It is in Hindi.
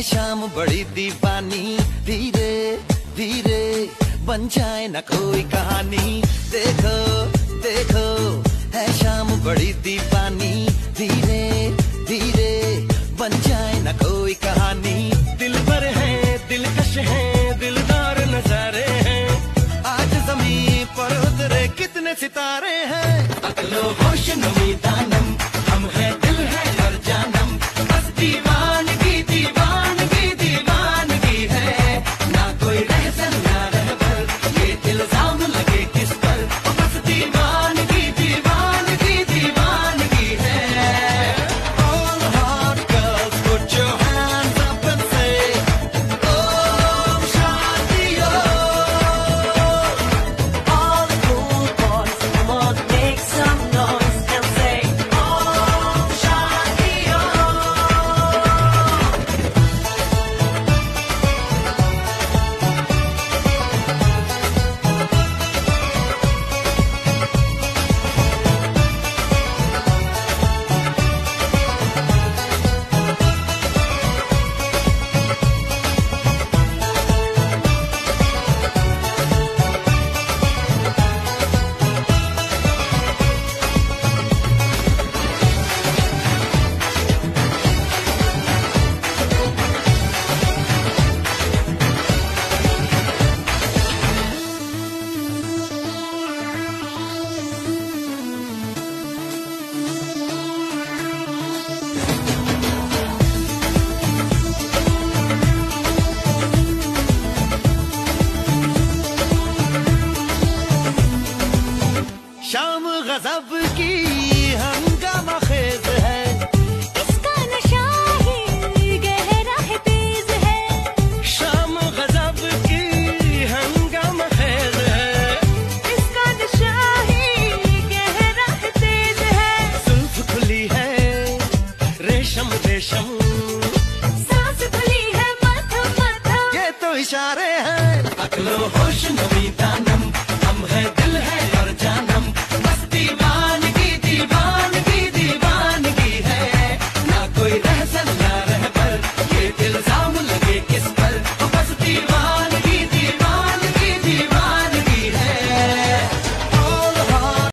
शाम बड़ी दीवानी, धीरे धीरे बन जाए न कोई कहानी। देखो देखो है शाम बड़ी दीवानी, धीरे धीरे बन जाए न कोई कहानी। दिल भर है दिलकश है दिलदार नजारे हैं, आज जमीन पर उतरे कितने सितारे हैं। अकलो होश नमी दानम हम है दिल है और जानम, बस दीवानगी दीवानगी दीवानगी है। ना कोई रहसन ना रहबर ये इल्जाम लगे किस पर, बस दीवानगी दीवानगी दीवानगी है। All hot girls put your hands up and say Om Shanti Om। All the cool boys, come on, make some noise and say Om Shanti Om। शाम गजब की हंगामा खेज